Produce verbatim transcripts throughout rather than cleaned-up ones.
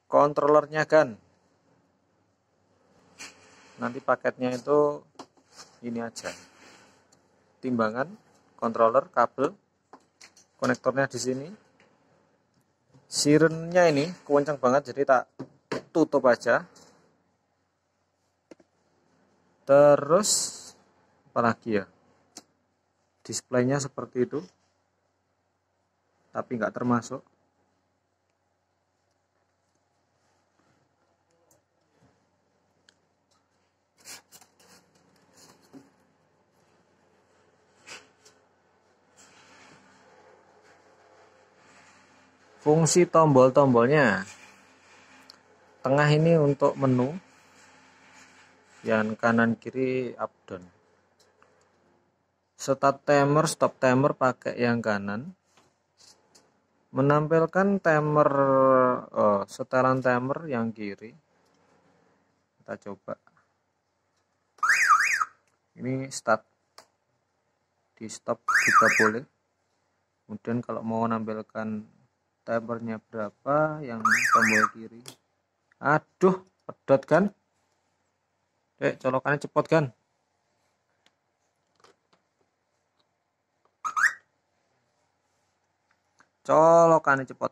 Kontrolernya kan, nanti paketnya itu ini aja, timbangan, controller, kabel, konektornya di sini. Sirennya ini kencang banget, jadi tak tutup aja. Terus apalagi ya, displaynya seperti itu, tapi nggak termasuk. Fungsi tombol-tombolnya, tengah ini untuk menu, yang kanan kiri up down. Start timer, stop timer pakai yang kanan. Menampilkan timer, oh, setelan timer yang kiri. Kita coba. Ini start, di stop juga boleh. Kemudian kalau mau menampilkan timernya berapa, yang tombol kiri. Aduh, pedot kan? Dek, colokannya cepot kan? Colokannya cepot.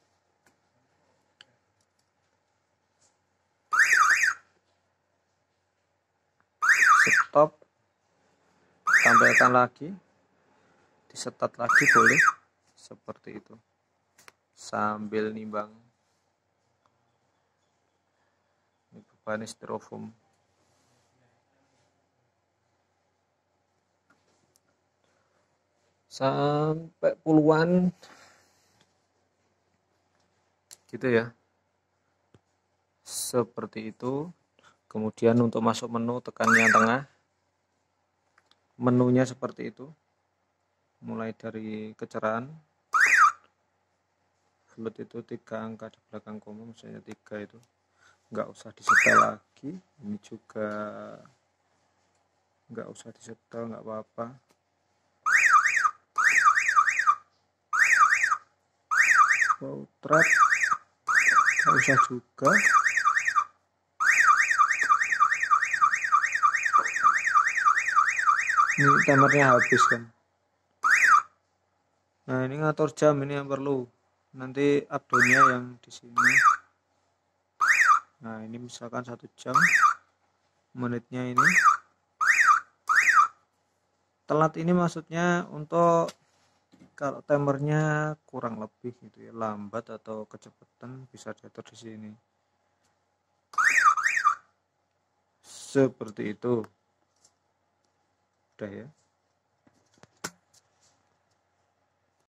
Stop. Tampilkan lagi. Disetat lagi boleh. Seperti itu. Sambil nimbang. Ini bebannya styrofoam. Sampai puluhan. Gitu ya. Seperti itu. Kemudian untuk masuk menu tekan yang tengah. Menunya seperti itu. Mulai dari kecerahan. Float itu tiga angka di belakang koma, misalnya tiga itu. Nggak usah disetel lagi. Ini juga nggak usah disetel, nggak apa-apa. Bautrat nggak usah juga. Ini timernya habis kan. Nah, ini ngatur jam, ini yang perlu. Nanti updownnya yang di sini. Nah, ini misalkan satu jam, menitnya ini. Telat ini maksudnya untuk kalau timernya kurang lebih gitu ya, lambat atau kecepatan bisa diatur di sini. Seperti itu. Udah ya.